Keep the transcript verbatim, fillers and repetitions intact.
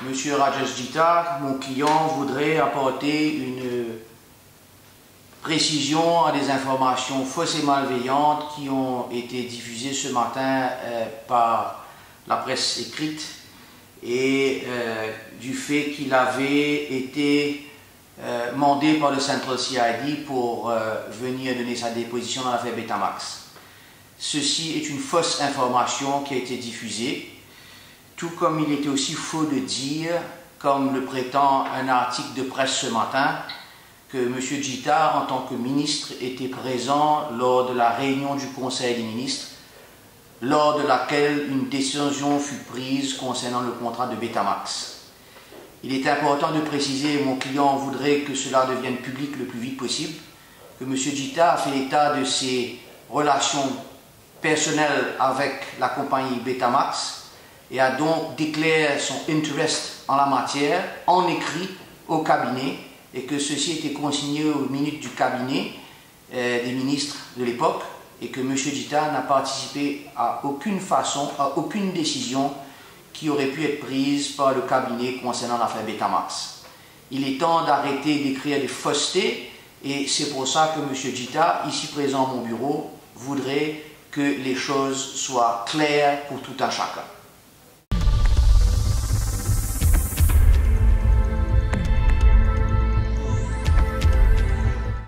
Monsieur Rajesh Gita, mon client, voudrait apporter une précision à des informations fausses et malveillantes qui ont été diffusées ce matin euh, par la presse écrite et euh, du fait qu'il avait été euh, mandé par le Central C I D pour euh, venir donner sa déposition dans l'affaire Betamax. Ceci est une fausse information qui a été diffusée, tout comme il était aussi faux de dire, comme le prétend un article de presse ce matin, que M. Gita, en tant que ministre, était présent lors de la réunion du Conseil des ministres, lors de laquelle une décision fut prise concernant le contrat de Betamax. Il est important de préciser, mon client voudrait que cela devienne public le plus vite possible, que M. Gita a fait état de ses relations personnelles avec la compagnie Betamax et a donc déclaré son intérêt en la matière en écrit au cabinet et que ceci était consigné aux minutes du cabinet euh, des ministres de l'époque et que M. Gita n'a participé à aucune façon, à aucune décision qui aurait pu être prise par le cabinet concernant l'affaire Betamax. Il est temps d'arrêter d'écrire des faussetés et c'est pour ça que M. Gita, ici présent à mon bureau, voudrait que les choses soient claires pour tout un chacun.